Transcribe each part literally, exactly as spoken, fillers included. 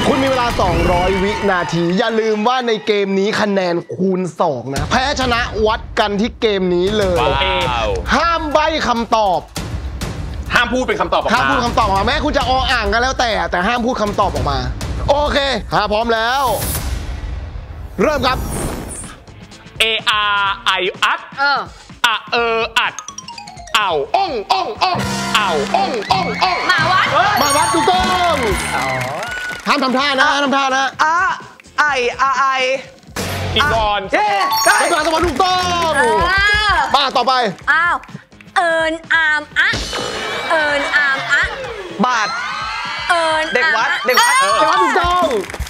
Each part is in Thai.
คุณมีเวลาสองร้อยวินาทีอย่าลืมว่าในเกมนี้คะแนนคูณสองนะแพ้ชนะวัดกันที่เกมนี้เลยห้ามใบ้คำตอบห้ามพูดเป็นคำตอบออกมาห้ามพูดคำตอบออกมาแม้คุณจะออ่างกันแล้วแต่แต่ห้ามพูดคำตอบออกมาโอเคถ้าพร้อมแล้วเริ่มครับ A R I อัดเอออะเอออัดเอ่าอ่องอ่องอ่องเอ่าอ่องอ่องอ่องมาวัดมาวัดถูกต้องห้ามทำท่านะห้ามทำท่านะอะไออะไออีกอนเย้ได้ตัวสมบัติถูกต้องมาต่อไปอ้าวเอิญอามอะเอิญอามอะบาทเอิญเด็กวัดเด็กวัดเด็กวัดถูกต้อง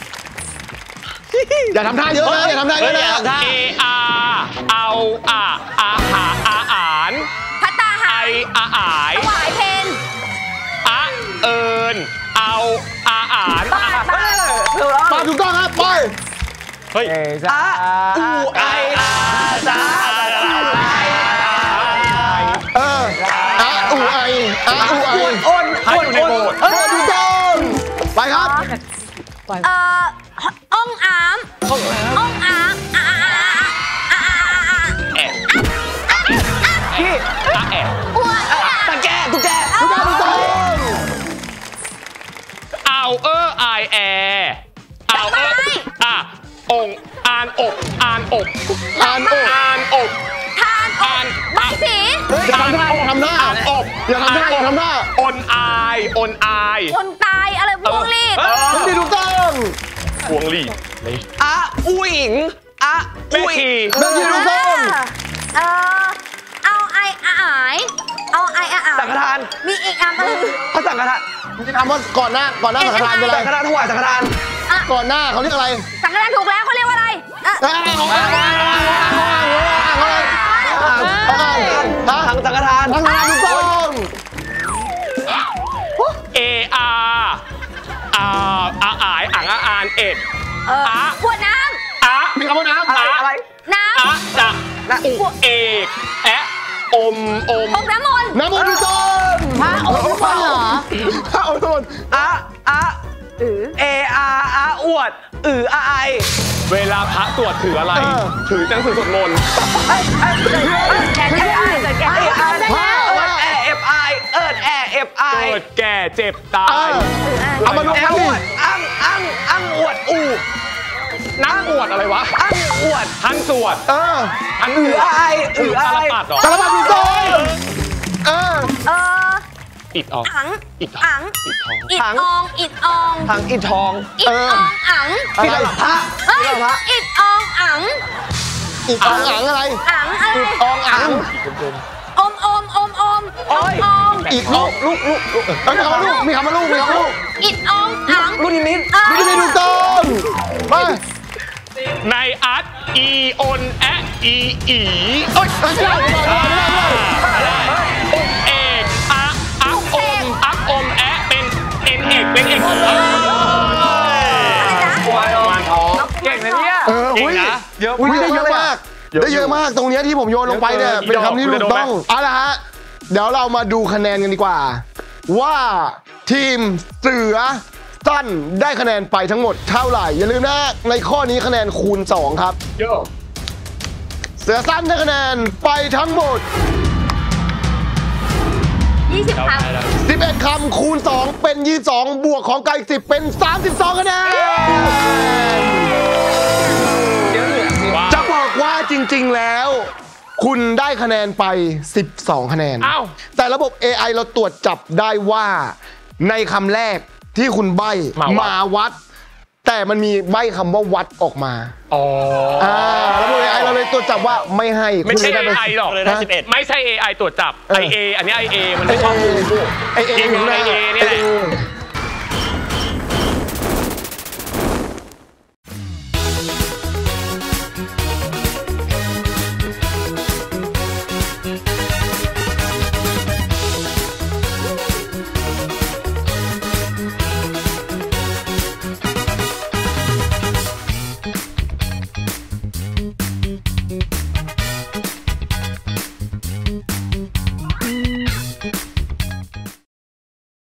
อย่าทำท่าเยอะนะอย่าทำท่าเยอะนะ A R เอาอะอาหาอาหารพัตตาหาไออาหารถวายเพนอะเอิญเอาอาหารบาทบาทบาทถูกต้องครับไปเฮ้ยอะอูไออาซาเอออะอูไออะอูไออ้นอ้นอ้นเออถูกต้องไปครับเอ่ออ่องอามอ่องอามอ่าอ่าอ่าอ่าแอบพี่อะแอบอ้วนตะแกตุ๊กแกถูกต้องถูกต้องเอาเออไอแอเอาเอออ่ะองอ่านอกอ่านอกอ่านอกอ่านอกทานอกใบสีอย่าทำท่าอย่าทำท่าอ่านอกอย่าทำท่าอย่าทำท่าอนอายอนอายคนตายอะไรพวงรีบถูกต้องพวงรีบอะอุ๋ยอิงอะอุ๋ยแม่ชีถูกต้องเออเอาไออาหายเอาไออาหายสังฆทานมีอีกอันนึงเขาสังฆทานมีคำว่าก่อนหน้าก่อนหน้าสังฆทานเป็นอะไรสังฆทานถวายสังฆทานก่อนหน้าเขาเรียกอะไรสังฆทานถูกแล้วเขาเรียกว่าอะไรอะไรของอะไรอะไรทางสังฆทานสังฆทานถูกต้อง A R อ่าอาอายอ่างอาอานเอ็ดอะขวดน้ำอะมีคำว่าน้ำอะไรน้ำอะจะอุเอกแอะอมอมอมน้ำมนต์น้ำมนต์ถูกต้องพระอมน้ำมนต์เหรอพระอมน้ำมนต์อะอะเออาอะอวดอืออะไอเวลาพระตรวจถืออะไรถือหนังสือสวดมนต์แกแก่เกิดแก่เอิร์ดแอเอฟไอเอิร์ดแอเอฟไอเกิดแก่เจ็บตายเอามาดูแออวดอังอังอังอวดอูนั่งอวดอะไรวะอังอวดท่านสวดเอออันอือไออือไอตาลปัดหรอตาลปัดถูกต้องเออเอออิดอองอังอิดอังอิดอองอิดอองทางอิดทองอิดอองอังที่ระดับพระที่ระดับพระอิดอองอังอิดอองอังอะไรอังอะไรอิดอองอังอมอมอมอมอมอมอิดลูกลูกลูกมีคำว่าลูกมีคำว่าลูกมีคำว่าลูกอิดอองอังลูกนิมิตลูกนิมิตถูกต้องมาในอาร์ตอีออนแออีอีเอ้ยไม่ได้ไม่ได้ไม่ได้อุเอกอะอักอมอักอมแอเป็นเอ็นเอกเป็นเอกวันทองเก่งนะเนี่ยเอออุ้ยเยอะอุ้ยได้เยอะมากได้เยอะมากตรงนี้ที่ผมโยนลงไปเนี่ยเป็นคำที่ถูกต้องเอาละฮะเดี๋ยวเรามาดูคะแนนกันดีกว่าว่าทีมเสือสั้นได้คะแนนไปทั้งหมดเท่าไหร่อย่าลืมนะในข้อนี้คะแนนคูณสองครับเสือสั้นได้คะแนนไปทั้งหมดยี่สิบคำสิบเอ็ดคำคูณสองเป็นยี่สิบสองบวกของไก่สิบเป็นสามสิบสองคะแนนจะบอกว่าจริงๆแล้วคุณได้คะแนนไปสิบสองคะแนนแต่ระบบ เอ ไอ เราตรวจจับได้ว่าในคำแรกที่คุณใบ้มาวัดแต่มันมีใบ้คำว่าวัดออกมาอ๋ออ่าระบบ เอ ไอ เราเลยตรวจจับว่าไม่ให้ไม่ใช่ เอ ไอ หรอกไม่ใช่ เอ ไอ ตรวจจับ ไอ เอ อันนี้ ไอ เอ มันไม่ชอบดูไอ เอ อยู่ใน เอ นี่แหละ